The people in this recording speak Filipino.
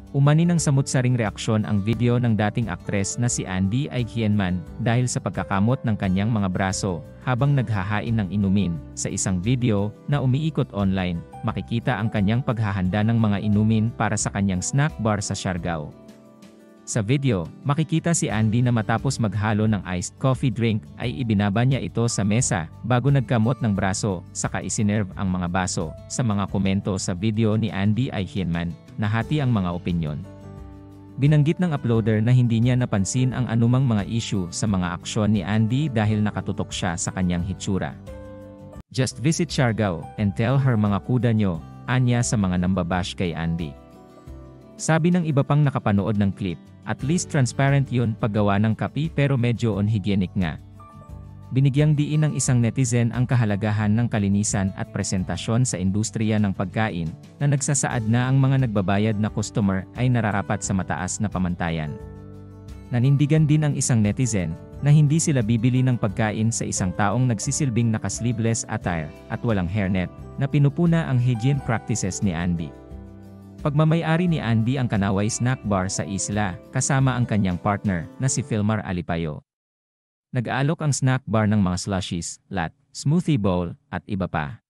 Umani ng samut-saring reaksyon ang video ng dating aktres na si Andy Aichienman dahil sa pagkakamot ng kanyang mga braso habang naghahain ng inumin. Sa isang video na umiikot online, makikita ang kanyang paghahanda ng mga inumin para sa kanyang snack bar sa Siargao. Sa video, makikita si Andy na matapos maghalo ng iced coffee drink ay ibinaba niya ito sa mesa bago nagkamot ng braso, saka isinerve ang mga baso. Sa mga komento sa video ni Andy Aichienman, nahati ang mga opinyon. Binanggit ng uploader na hindi niya napansin ang anumang mga issue sa mga aksyon ni Andy dahil nakatutok siya sa kanyang hitsura. Just visit Siargao and tell her mga kuda nyo, anya sa mga nambabash kay Andy. Sabi ng iba pang nakapanood ng clip, at least transparent yun paggawa ng kapi pero medyo unhygienic nga. Binigyang diin ng isang netizen ang kahalagahan ng kalinisan at presentasyon sa industriya ng pagkain, na nagsasaad na ang mga nagbabayad na customer ay nararapat sa mataas na pamantayan. Nanindigan din ang isang netizen, na hindi sila bibili ng pagkain sa isang taong nagsisilbing naka-sleeveless attire at walang hairnet, na pinupuna ang hygiene practices ni Andy. Pagmamay-ari ni Andy ang Kanaway Snack Bar sa isla, kasama ang kanyang partner na si Filmar Alipayo. Nag-aalok ang snack bar ng mga slushies, lat, smoothie bowl, at iba pa.